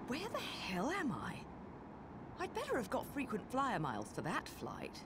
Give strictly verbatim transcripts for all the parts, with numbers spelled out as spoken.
Where the hell am I? I'd better have got frequent flyer miles for that flight.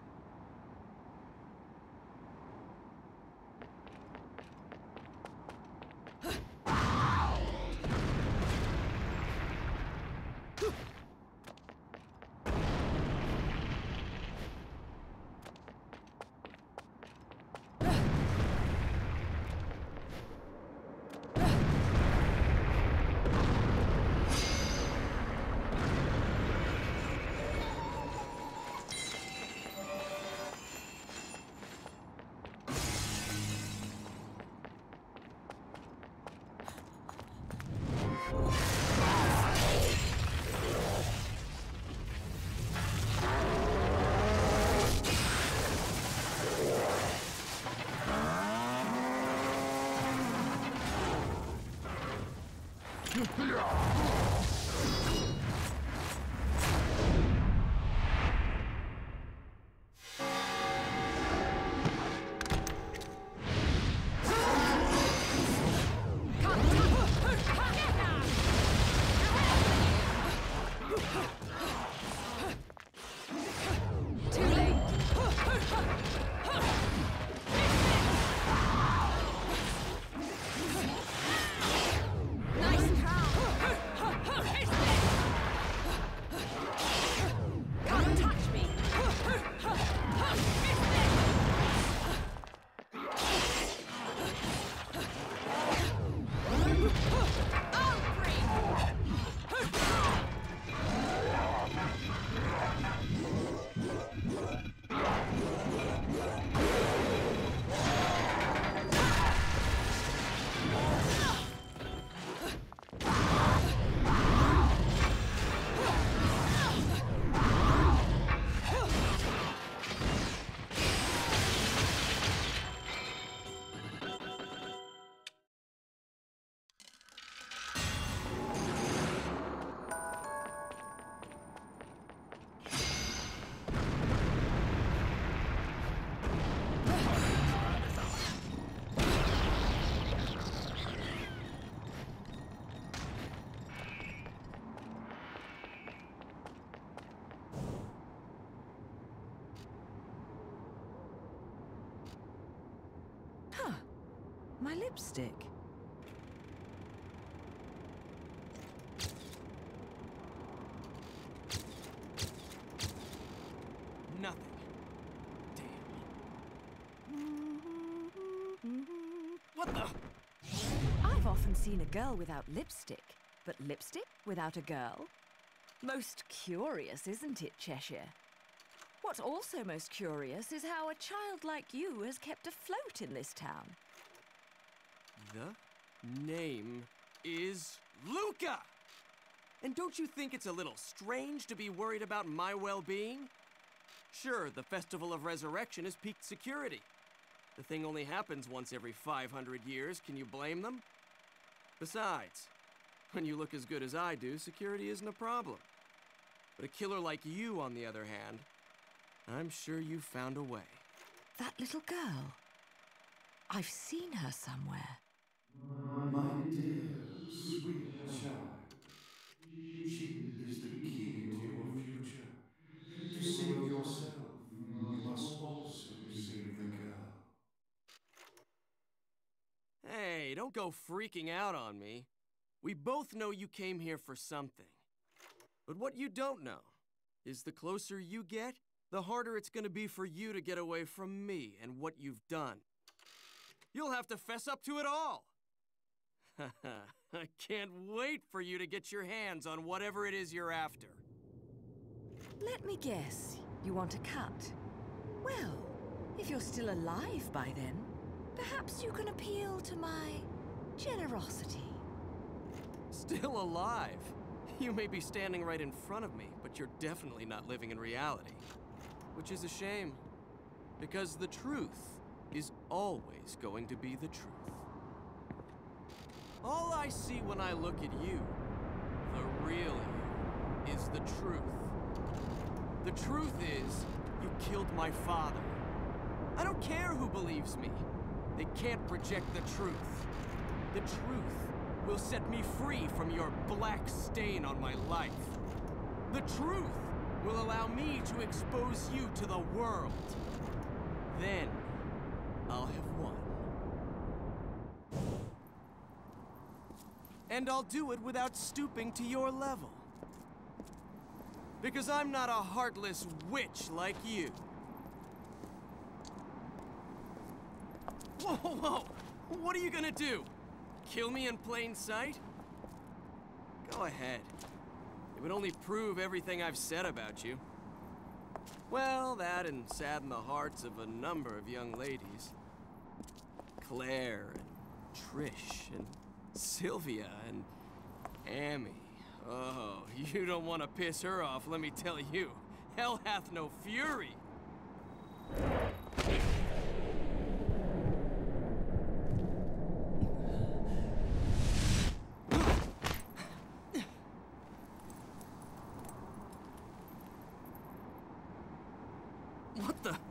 Huh. My lipstick. Nothing. Damn. What the? I've often seen a girl without lipstick, but lipstick without a girl? Most curious, isn't it, Cheshire? What's also most curious is how a child like you has kept afloat in this town. The name is Luca! And don't you think it's a little strange to be worried about my well-being? Sure, the Festival of Resurrection is peaked security. The thing only happens once every five hundred years. Can you blame them? Besides, when you look as good as I do, security isn't a problem. But a killer like you, on the other hand, I'm sure you found a way. That little girl. I've seen her somewhere. My dear, sweet child, she is the key to your future. To save yourself, you must also save the girl. Hey, don't go freaking out on me. We both know you came here for something. But what you don't know is the closer you get, the harder it's gonna be for you to get away from me and what you've done. You'll have to fess up to it all. I can't wait for you to get your hands on whatever it is you're after. Let me guess, you want a cut? Well, if you're still alive by then, perhaps you can appeal to my generosity. Still alive? You may be standing right in front of me, but you're definitely not living in reality. Which is a shame, because the truth is always going to be the truth. All I see when I look at you, the real you, is the truth. The truth is, you killed my father. I don't care who believes me. They can't project the truth. The truth will set me free from your black stain on my life. The truth will allow me to expose you to the world. Then, I'll have won. And I'll do it without stooping to your level. Because I'm not a heartless witch like you. Whoa, whoa, whoa! What are you gonna do? Kill me in plain sight? Go ahead. It would only prove everything I've said about you. Well, that and sadden the hearts of a number of young ladies. Claire and Trish and Sylvia and Amy. Oh, you don't want to piss her off, let me tell you. Hell hath no fury. What the?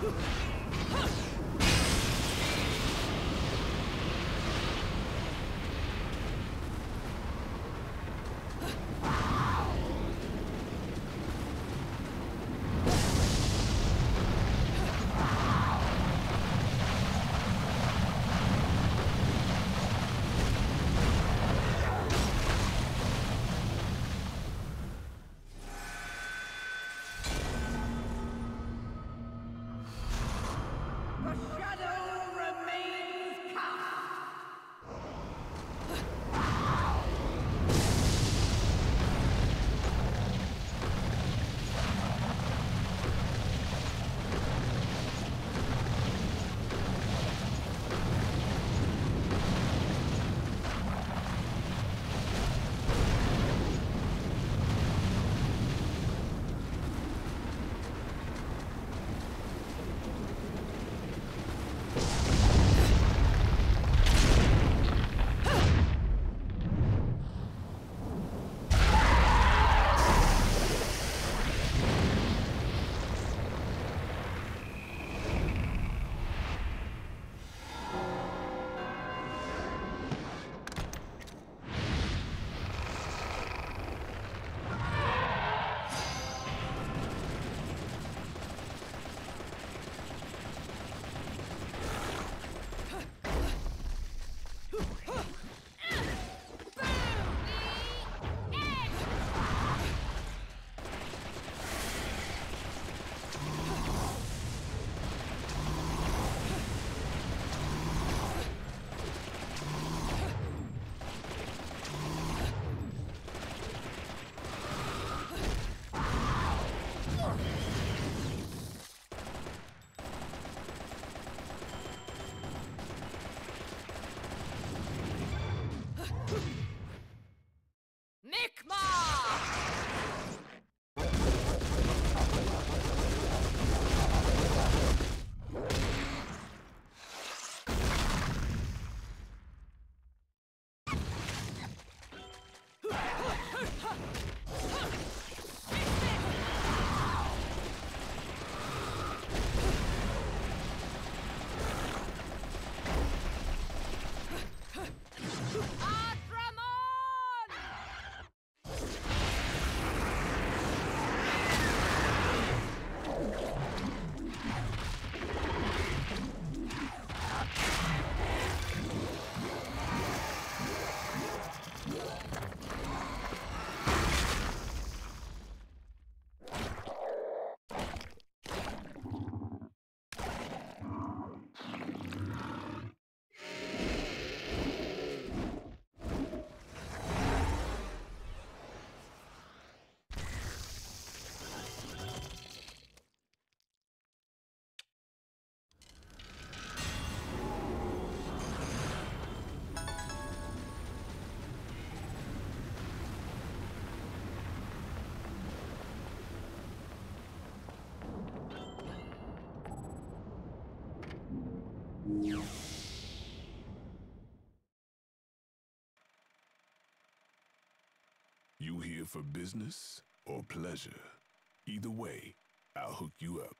You here for business or pleasure? Either way, I'll hook you up.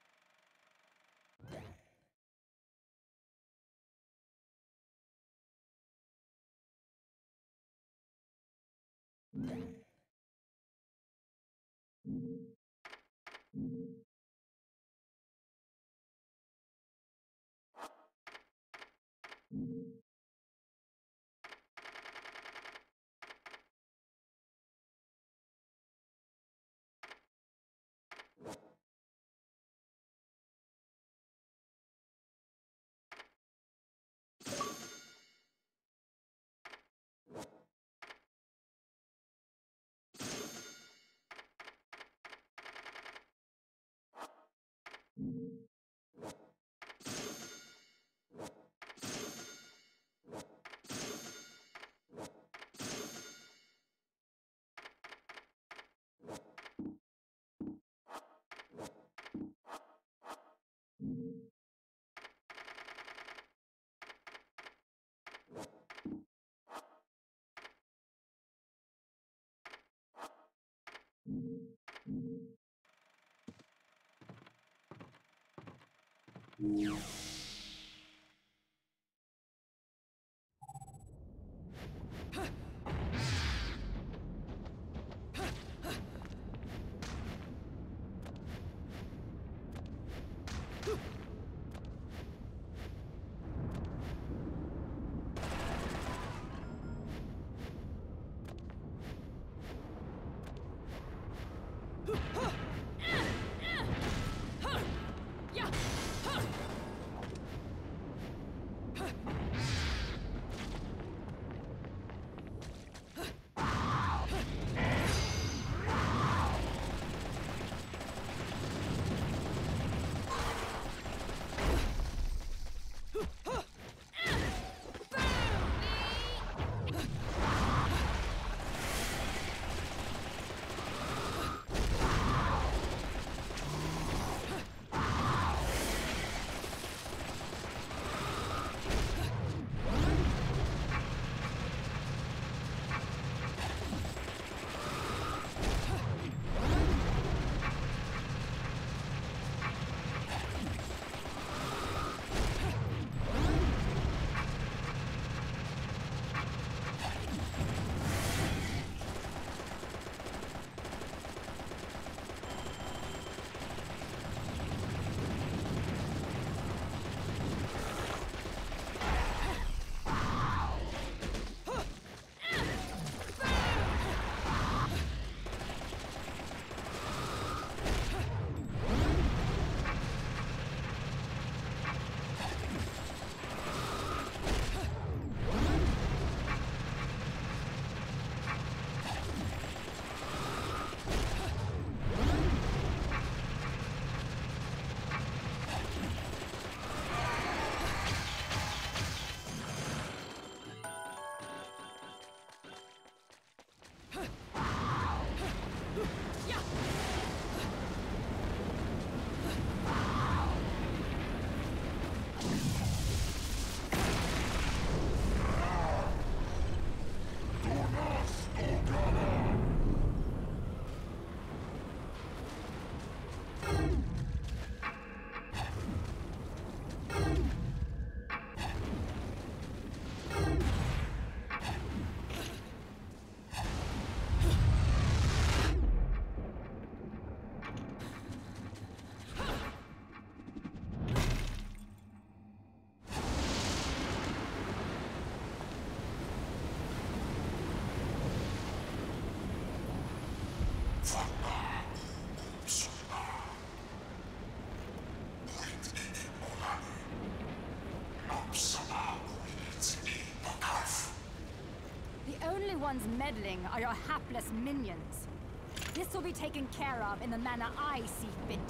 The only ones meddling are your hapless minions. This will be taken care of in the manner I see fit.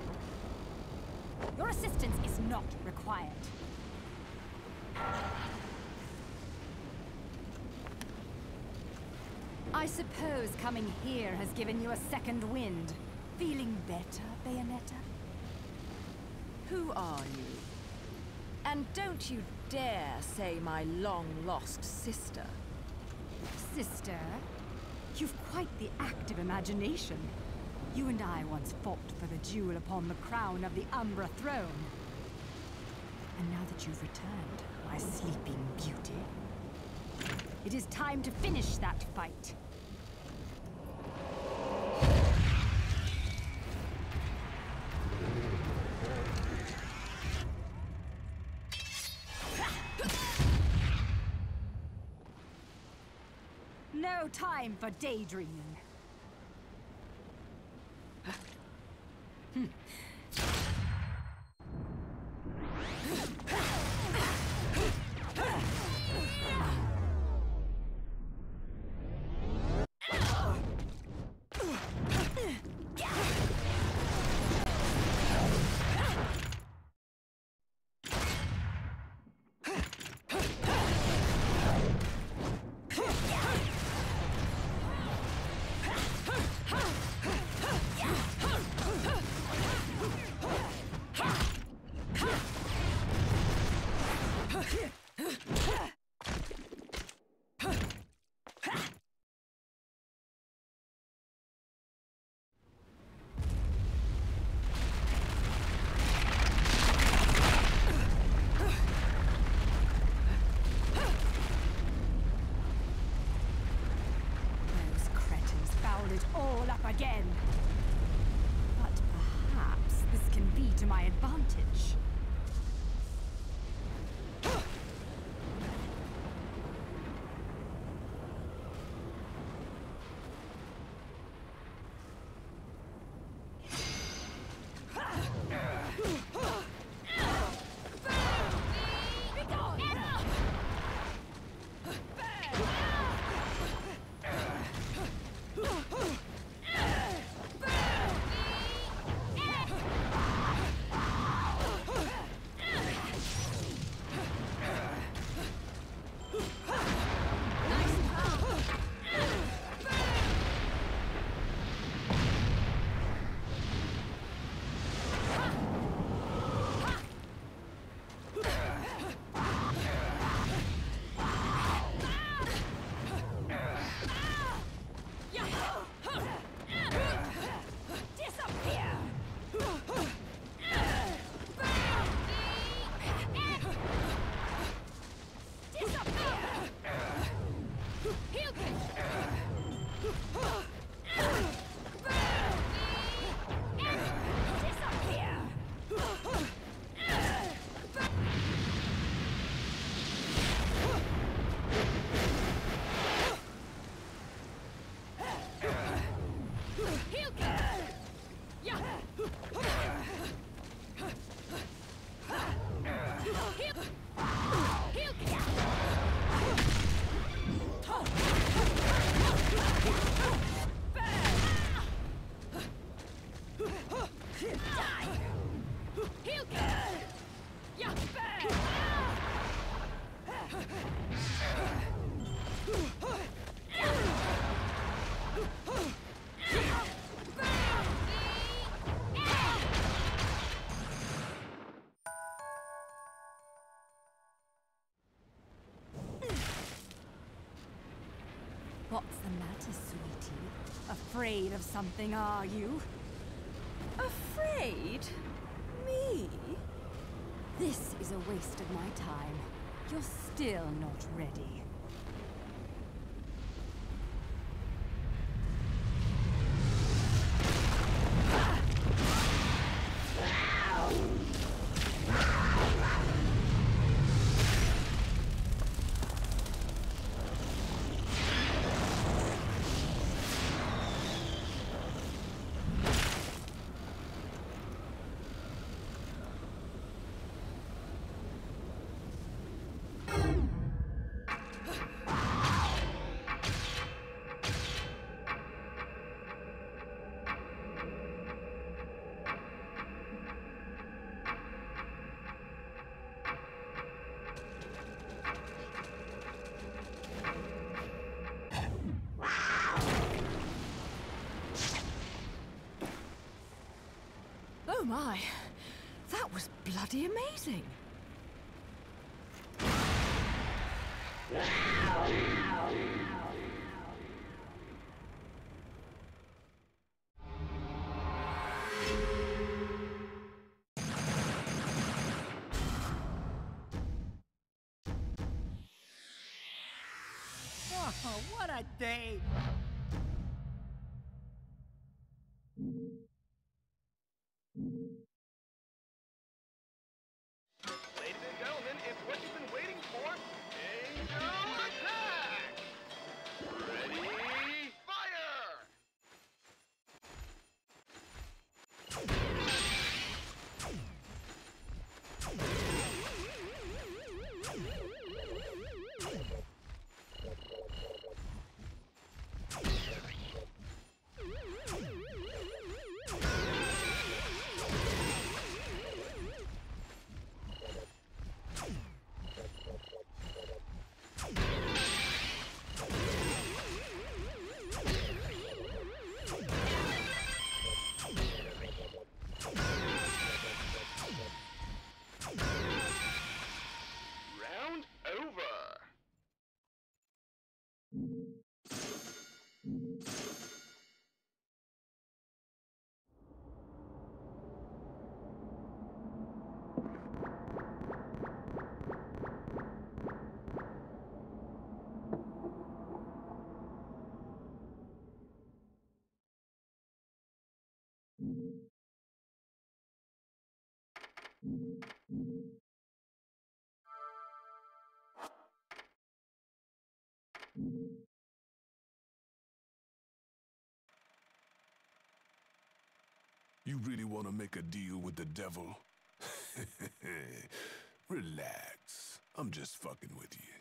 Your assistance is not required. I suppose coming here has given you a second wind. Feeling better, Bayonetta? Who are you? And don't you dare say my long-lost sister. Sister? You've quite the active imagination. You and I once fought for the jewel upon the crown of the Umbra throne. And now that you've returned, my sleeping beauty, it is time to finish that fight. No time for daydreaming. Hmm. my advantage. What's the matter, sweetie? Afraid of something, are you? Afraid? Me? This is a waste of my time. You're still not ready. Oh my, that was bloody amazing. Oh, what a day! Ladies and gentlemen, it's what you've been waiting for. Angel attack! Ready, fire! You really want to make a deal with the devil? Relax. I'm just fucking with you.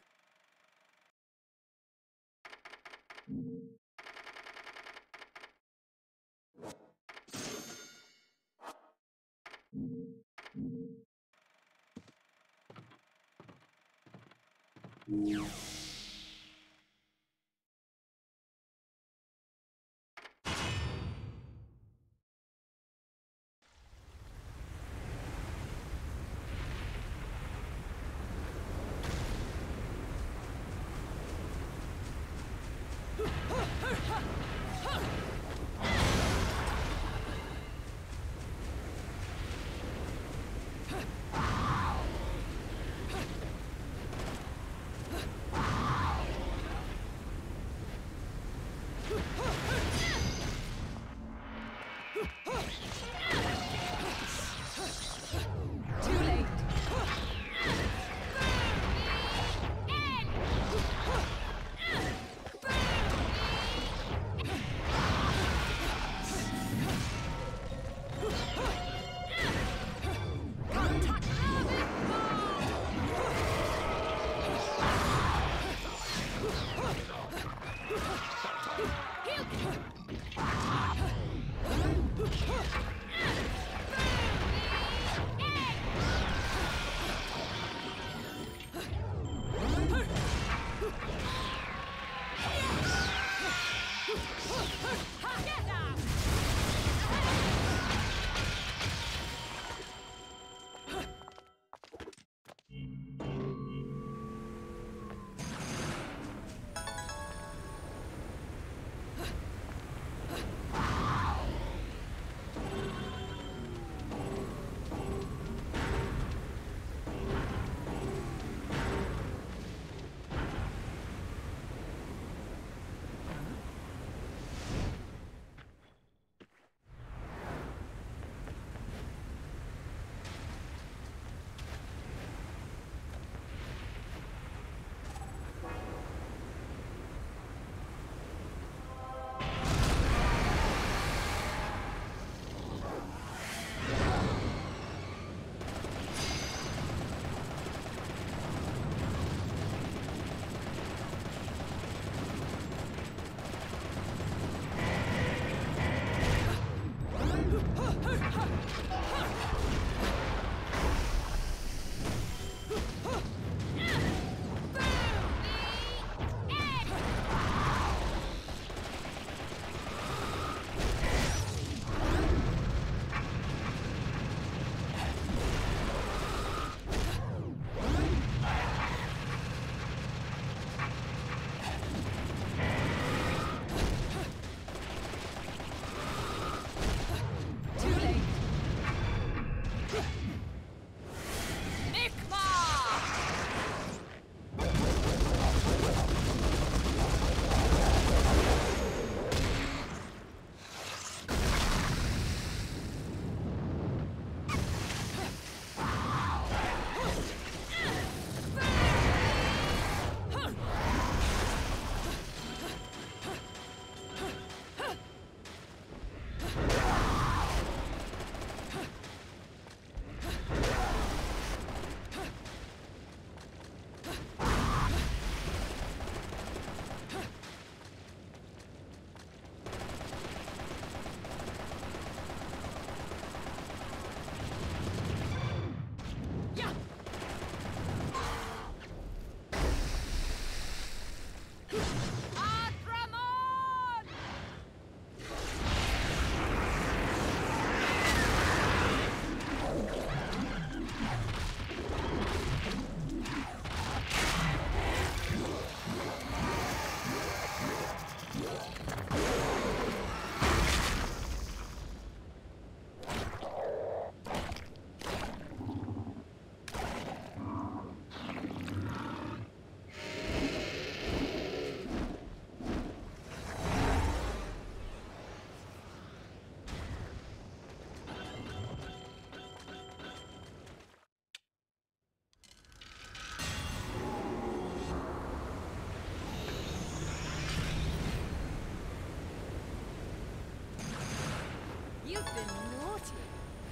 You've been naughty.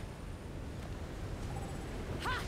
Ha!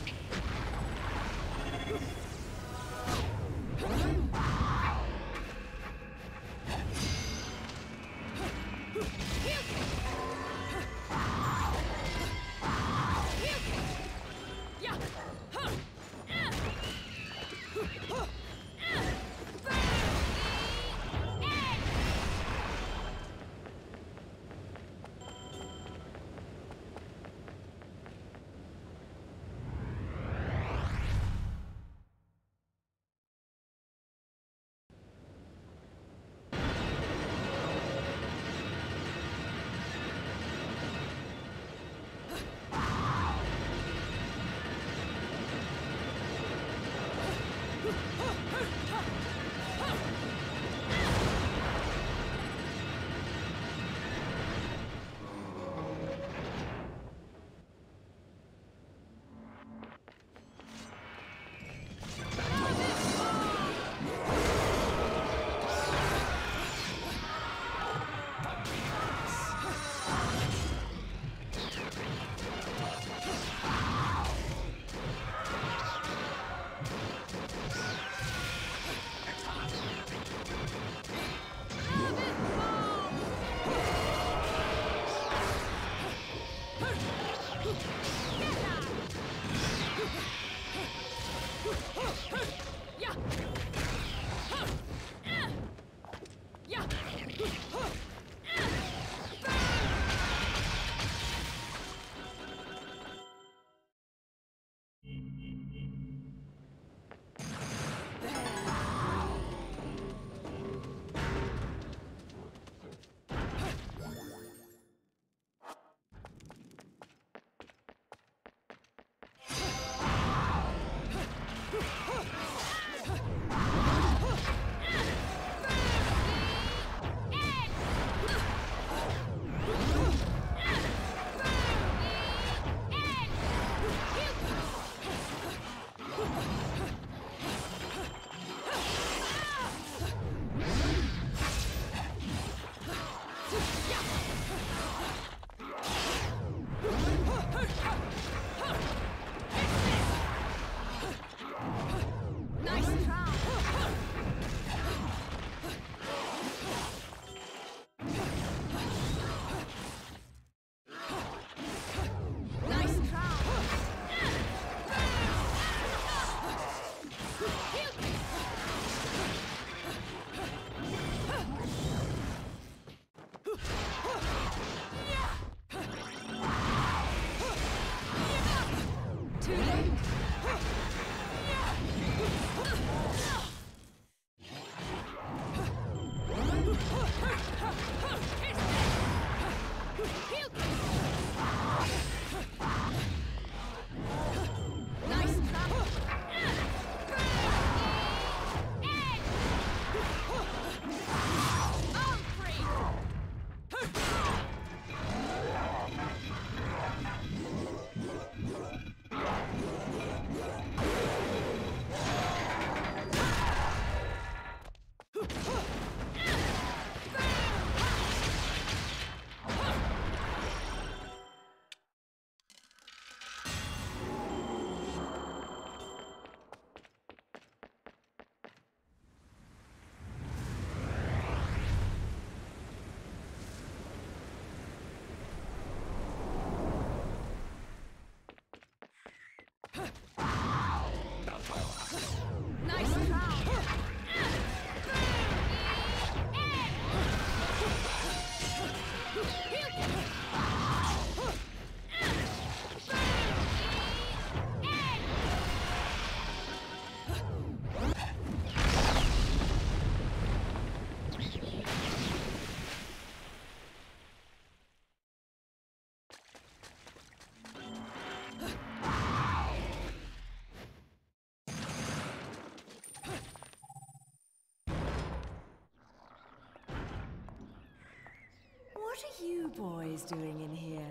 What are you boys doing in here?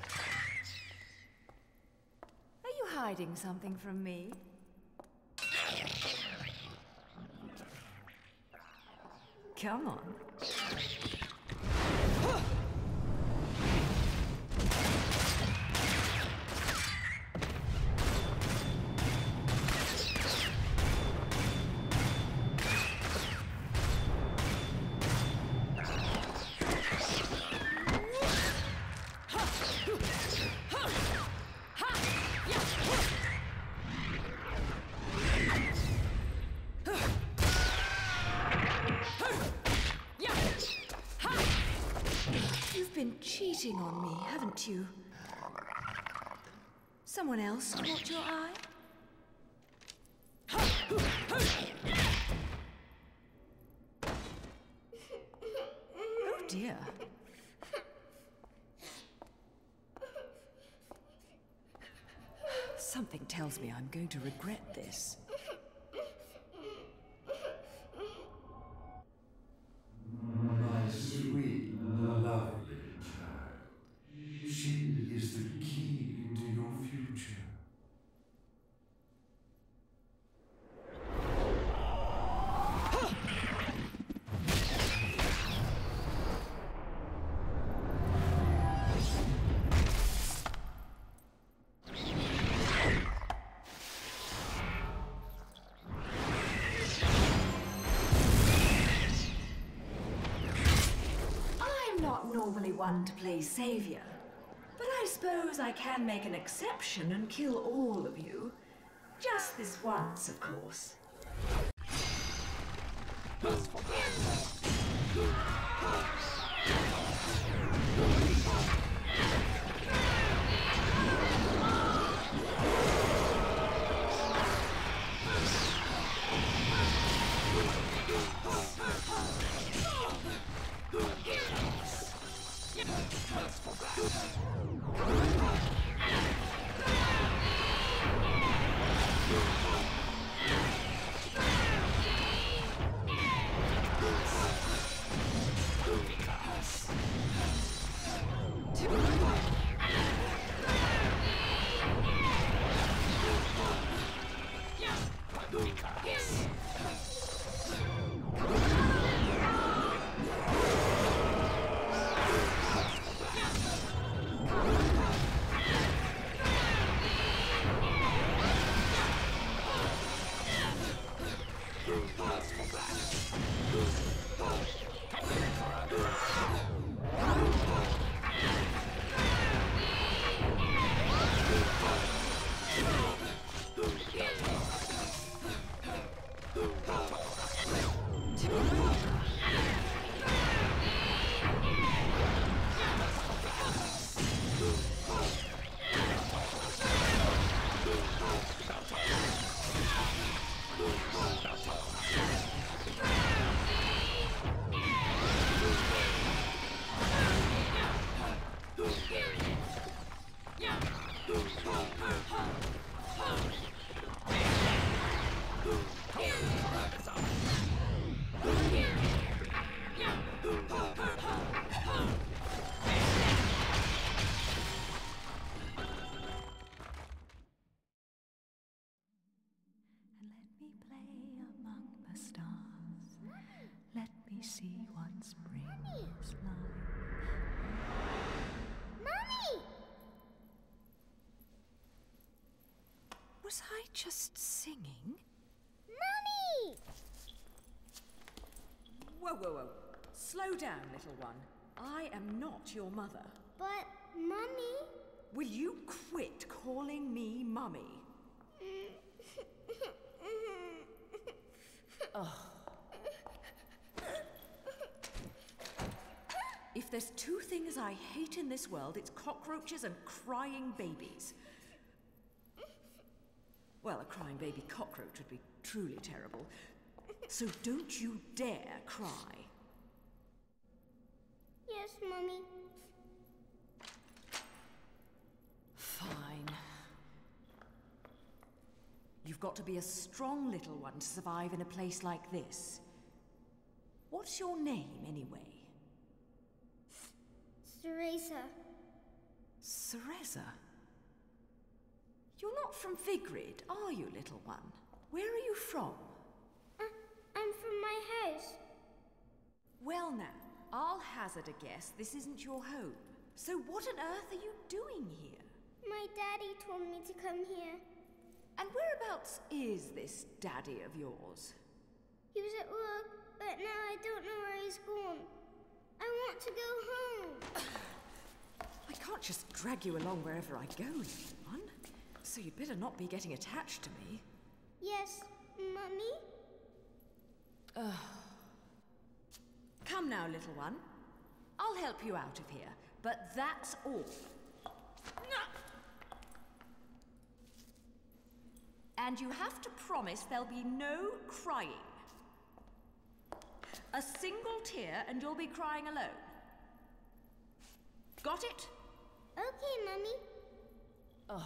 Are you hiding something from me? Come on. cheating on me, haven't you? Someone else caught your eye? Oh dear. Something tells me I'm going to regret this. My sweet, lovely child. She is the key to your future. Normally one to play savior, but I suppose I can make an exception and kill all of you. Just this once, of course. See what spring is like. Mommy! Was I just singing? Mommy! Whoa, whoa, whoa. Slow down, little one. I am not your mother. But, Mummy... Will you quit calling me Mummy? Ugh. If there's two things I hate in this world, it's cockroaches and crying babies. Well, a crying baby cockroach would be truly terrible. So don't you dare cry. Yes, Mummy. Fine. You've got to be a strong little one to survive in a place like this. What's your name, anyway? Cereza. Cereza? You're not from Vigrid, are you, little one? Where are you from? Uh, I'm from my house. Well now, I'll hazard a guess this isn't your home. So what on earth are you doing here? My daddy told me to come here. And whereabouts is this daddy of yours? He was at work, but now I don't know where he's gone. I want to go home. I can't just drag you along wherever I go, little one. So you'd better not be getting attached to me. Yes, Mummy? Ugh. Come now, little one. I'll help you out of here. But that's all. And you have to promise there'll be no crying. A single tear and you'll be crying alone. Got it? Okay, Mummy. Ugh.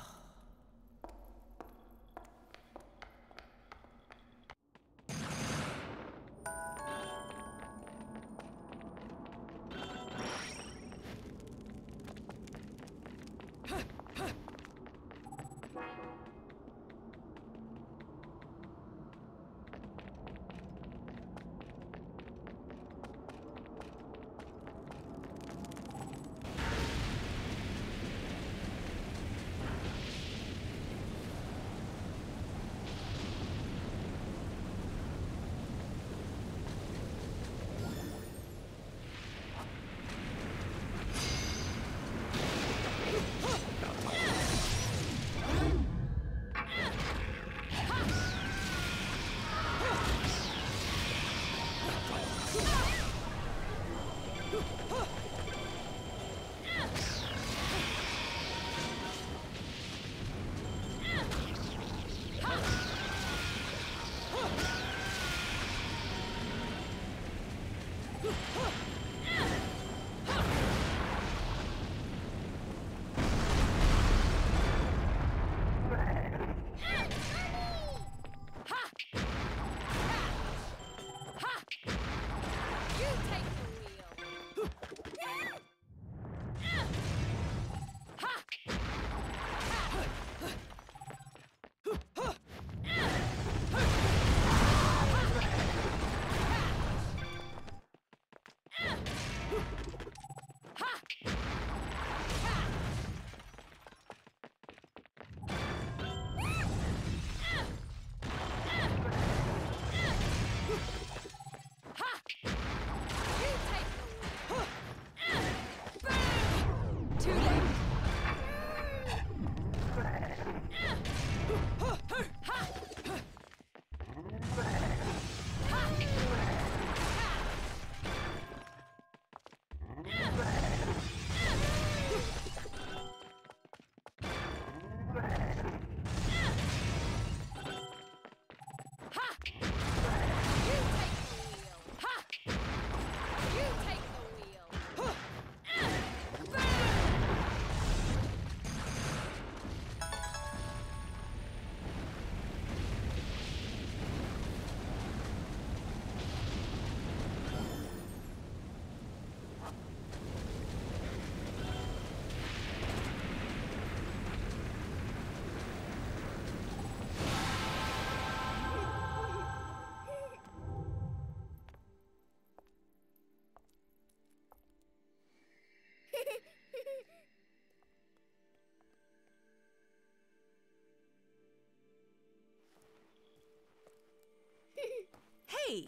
Hey!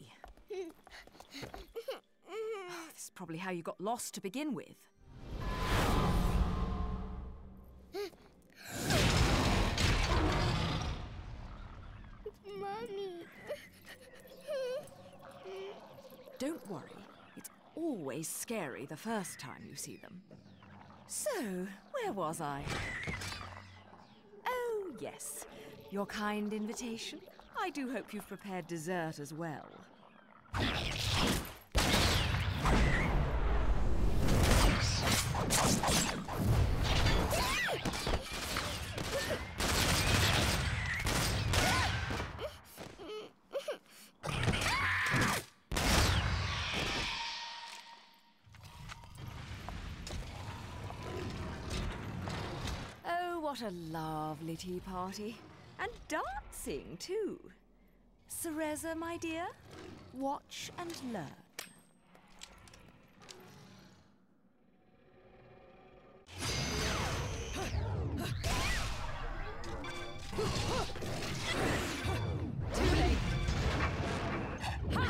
Oh, this is probably how you got lost to begin with. Mommy. Don't worry. It's always scary the first time you see them. So, where was I? Oh, yes. Your kind invitation. I do hope you've prepared dessert as well. Oh, what a lovely tea party. And dancing, too. Cereza, my dear, watch and learn. Too late. Ha!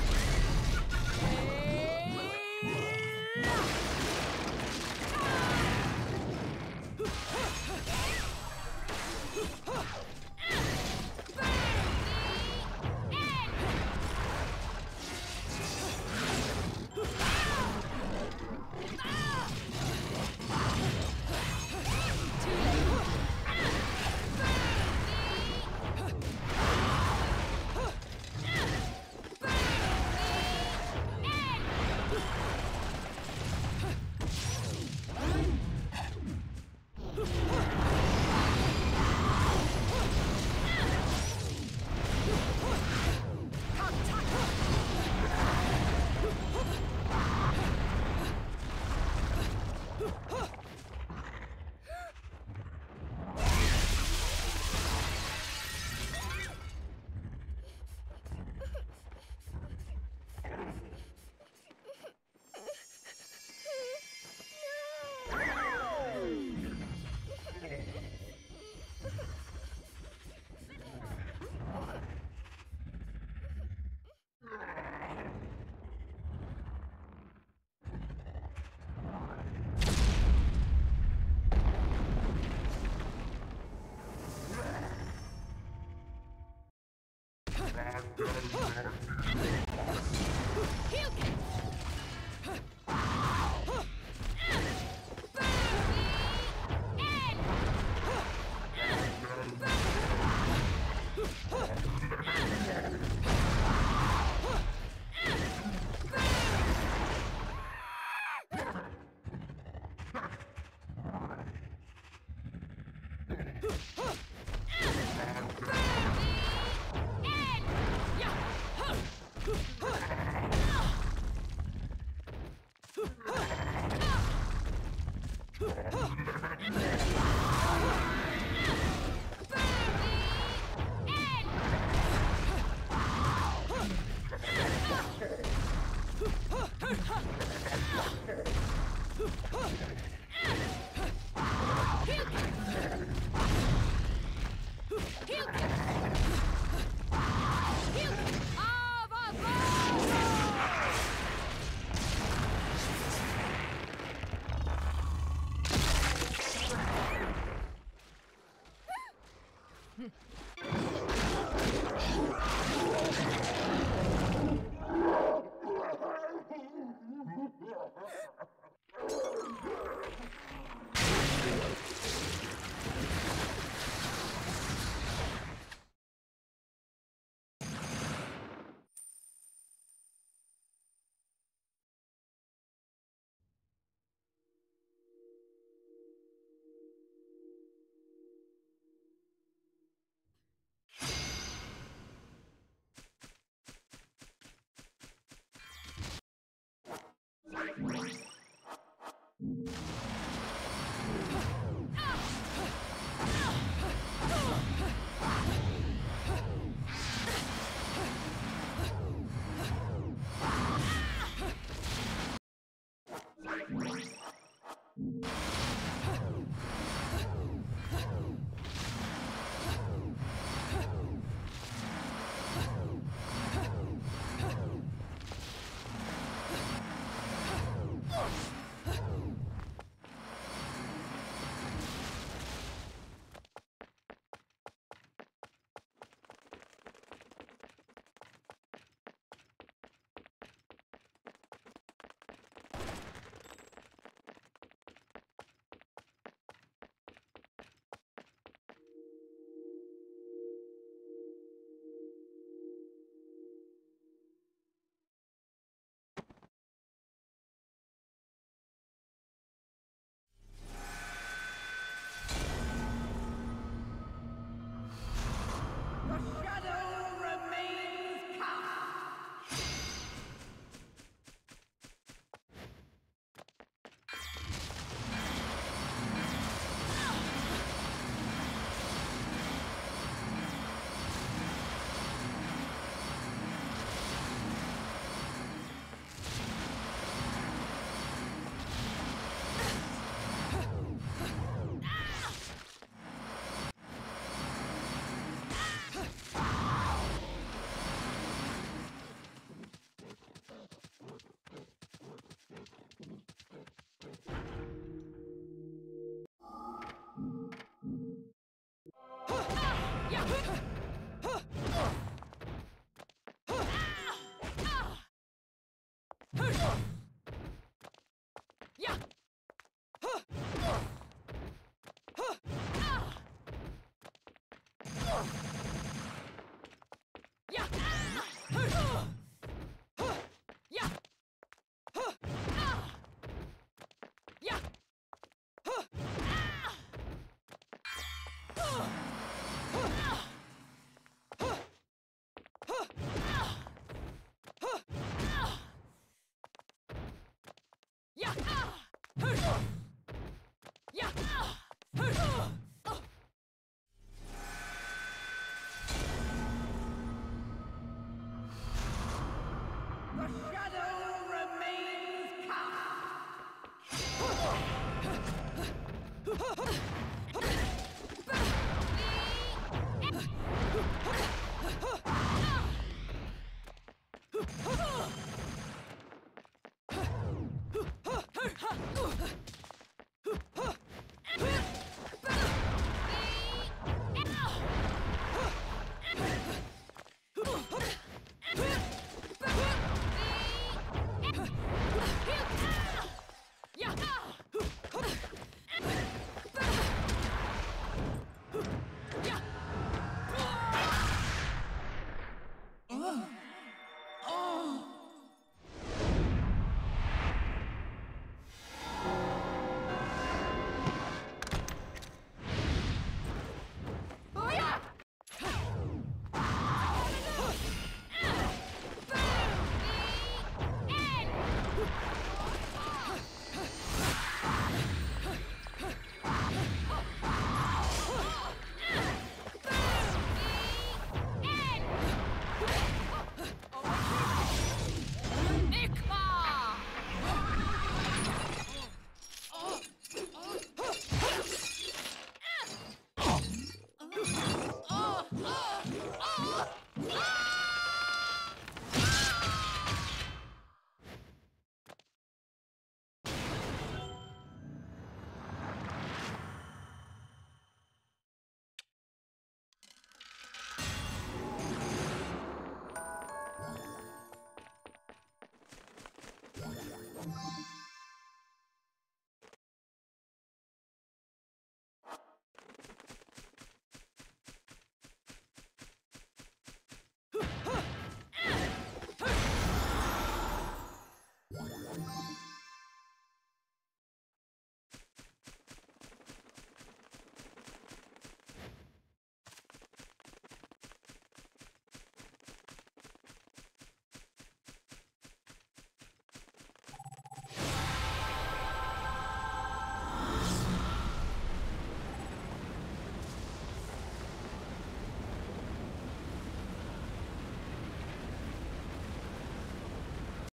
Bye.